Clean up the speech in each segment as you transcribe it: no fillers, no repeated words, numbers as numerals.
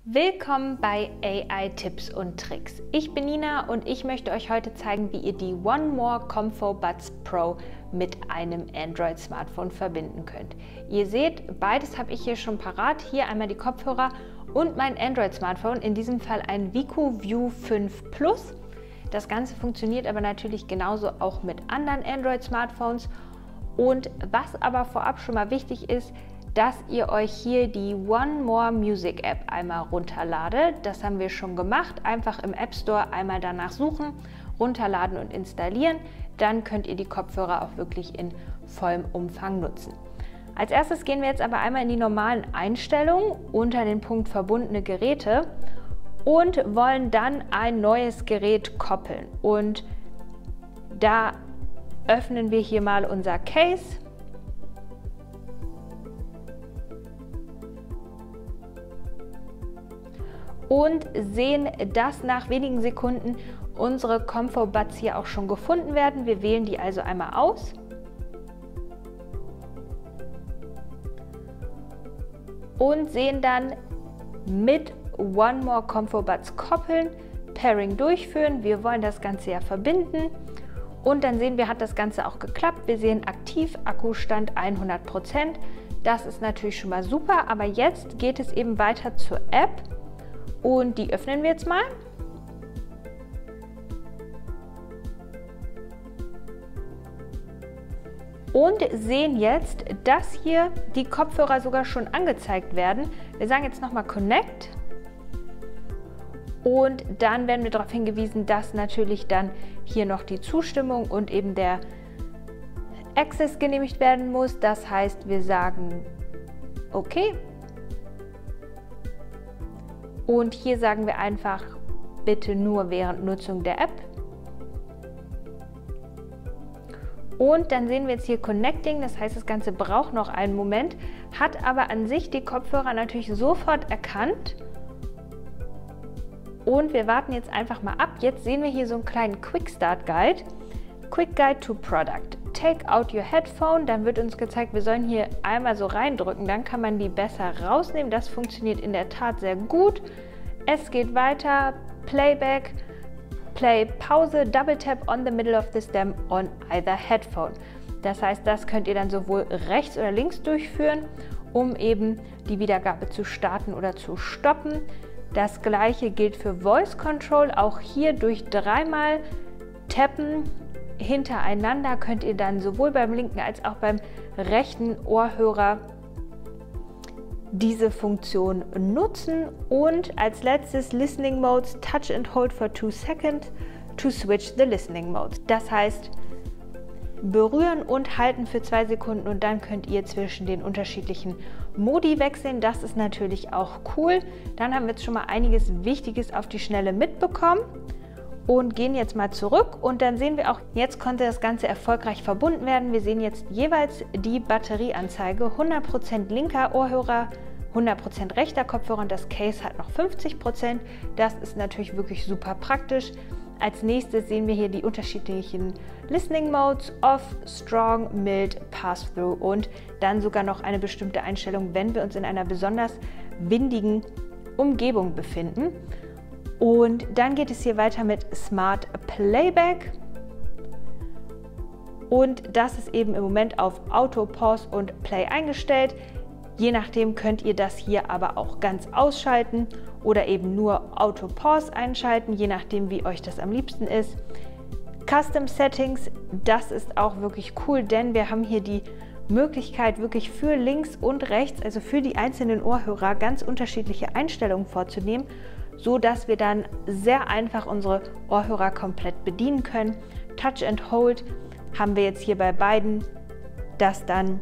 Willkommen bei AI Tipps und Tricks. Ich bin Nina und ich möchte euch heute zeigen, wie ihr die One More Comfo Buds Pro mit einem Android-Smartphone verbinden könnt. Ihr seht, beides habe ich hier schon parat. Hier einmal die Kopfhörer und mein Android-Smartphone, in diesem Fall ein Viku View 5 Plus. Das Ganze funktioniert aber natürlich genauso auch mit anderen Android-Smartphones. Und was aber vorab schon mal wichtig ist, dass ihr euch hier die One More Music App einmal runterladet. Das haben wir schon gemacht. Einfach im App Store einmal danach suchen, runterladen und installieren. Dann könnt ihr die Kopfhörer auch wirklich in vollem Umfang nutzen. Als erstes gehen wir jetzt aber einmal in die normalen Einstellungen unter den Punkt verbundene Geräte und wollen dann ein neues Gerät koppeln. Und da öffnen wir hier mal unser Case. Und sehen, dass nach wenigen Sekunden unsere Comfo Buds hier auch schon gefunden werden. Wir wählen die also einmal aus. Und sehen dann mit One More Comfo Buds koppeln, Pairing durchführen. Wir wollen das Ganze ja verbinden. Und dann sehen wir, hat das Ganze auch geklappt. Wir sehen aktiv, Akkustand 100%. Das ist natürlich schon mal super, aber jetzt geht es eben weiter zur App. Und die öffnen wir jetzt mal. Und sehen jetzt, dass hier die Kopfhörer sogar schon angezeigt werden. Wir sagen jetzt nochmal Connect. Und dann werden wir darauf hingewiesen, dass natürlich dann hier noch die Zustimmung und eben der Access genehmigt werden muss. Das heißt, wir sagen okay. Und hier sagen wir einfach, bitte nur während Nutzung der App. Und dann sehen wir jetzt hier Connecting, das heißt, das Ganze braucht noch einen Moment, hat aber an sich die Kopfhörer natürlich sofort erkannt. Und wir warten jetzt einfach mal ab. Jetzt sehen wir hier so einen kleinen Quick Start Guide. Quick Guide to Product. Take out your headphone, dann wird uns gezeigt, wir sollen hier einmal so reindrücken, dann kann man die besser rausnehmen. Das funktioniert in der Tat sehr gut. Es geht weiter, Playback, Play, Pause, Double Tap on the middle of the stem on either headphone. Das heißt, das könnt ihr dann sowohl rechts oder links durchführen, um eben die Wiedergabe zu starten oder zu stoppen. Das gleiche gilt für Voice Control, auch hier durch dreimal Tappen hintereinander könnt ihr dann sowohl beim linken als auch beim rechten Ohrhörer diese Funktion nutzen. Und als letztes Listening Modes, Touch and Hold for 2 seconds to switch the Listening Mode. Das heißt, berühren und halten für 2 Sekunden und dann könnt ihr zwischen den unterschiedlichen Modi wechseln. Das ist natürlich auch cool. Dann haben wir jetzt schon mal einiges Wichtiges auf die Schnelle mitbekommen. Und gehen jetzt mal zurück und dann sehen wir auch, jetzt konnte das Ganze erfolgreich verbunden werden. Wir sehen jetzt jeweils die Batterieanzeige, 100% linker Ohrhörer, 100% rechter Kopfhörer und das Case hat noch 50%. Das ist natürlich wirklich super praktisch. Als nächstes sehen wir hier die unterschiedlichen Listening Modes, Off, Strong, Mild, Pass-Through und dann sogar noch eine bestimmte Einstellung, wenn wir uns in einer besonders windigen Umgebung befinden. Und dann geht es hier weiter mit Smart Playback und das ist eben im Moment auf Auto, Pause und Play eingestellt. Je nachdem könnt ihr das hier aber auch ganz ausschalten oder eben nur Auto, Pause einschalten, je nachdem wie euch das am liebsten ist. Custom Settings, das ist auch wirklich cool, denn wir haben hier die Möglichkeit wirklich für links und rechts, also für die einzelnen Ohrhörer ganz unterschiedliche Einstellungen vorzunehmen, so dass wir dann sehr einfach unsere Ohrhörer komplett bedienen können. Touch and Hold haben wir jetzt hier bei beiden, dass dann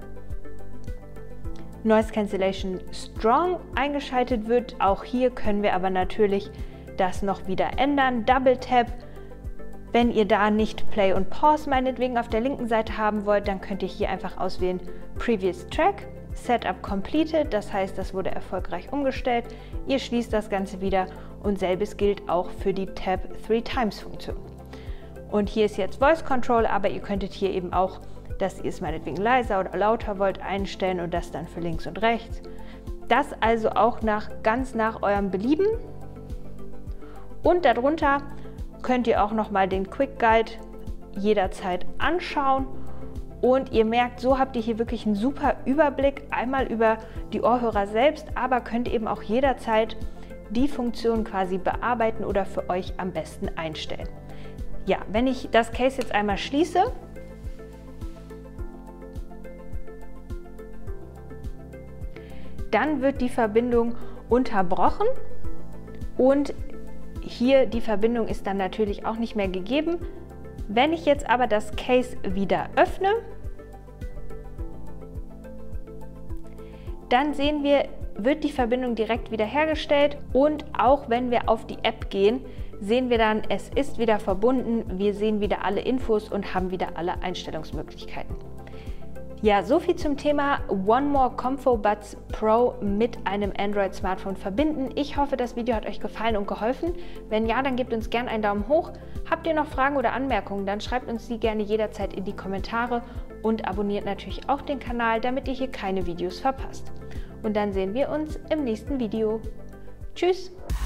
Noise Cancellation Strong eingeschaltet wird. Auch hier können wir aber natürlich das noch wieder ändern. Double Tap, wenn ihr da nicht Play und Pause meinetwegen auf der linken Seite haben wollt, dann könnt ihr hier einfach auswählen Previous Track. Setup completed, das heißt, das wurde erfolgreich umgestellt. Ihr schließt das Ganze wieder und selbes gilt auch für die Tap 3 Times Funktion. Und hier ist jetzt Voice Control, aber ihr könntet hier eben auch, dass ihr es meinetwegen leiser oder lauter wollt, einstellen und das dann für links und rechts. Das also auch ganz nach eurem Belieben. Und darunter könnt ihr auch nochmal den Quick Guide jederzeit anschauen. Und ihr merkt, so habt ihr hier wirklich einen super Überblick, einmal über die Ohrhörer selbst, aber könnt eben auch jederzeit die Funktion quasi bearbeiten oder für euch am besten einstellen. Ja, wenn ich das Case jetzt einmal schließe, dann wird die Verbindung unterbrochen und hier die Verbindung ist dann natürlich auch nicht mehr gegeben. Wenn ich jetzt aber das Case wieder öffne, dann sehen wir, wird die Verbindung direkt wiederhergestellt und auch wenn wir auf die App gehen, sehen wir dann, es ist wieder verbunden, wir sehen wieder alle Infos und haben wieder alle Einstellungsmöglichkeiten. Ja, soviel zum Thema One More Comfo Buds Pro mit einem Android-Smartphone verbinden. Ich hoffe, das Video hat euch gefallen und geholfen. Wenn ja, dann gebt uns gerne einen Daumen hoch. Habt ihr noch Fragen oder Anmerkungen, dann schreibt uns die gerne jederzeit in die Kommentare und abonniert natürlich auch den Kanal, damit ihr hier keine Videos verpasst. Und dann sehen wir uns im nächsten Video. Tschüss!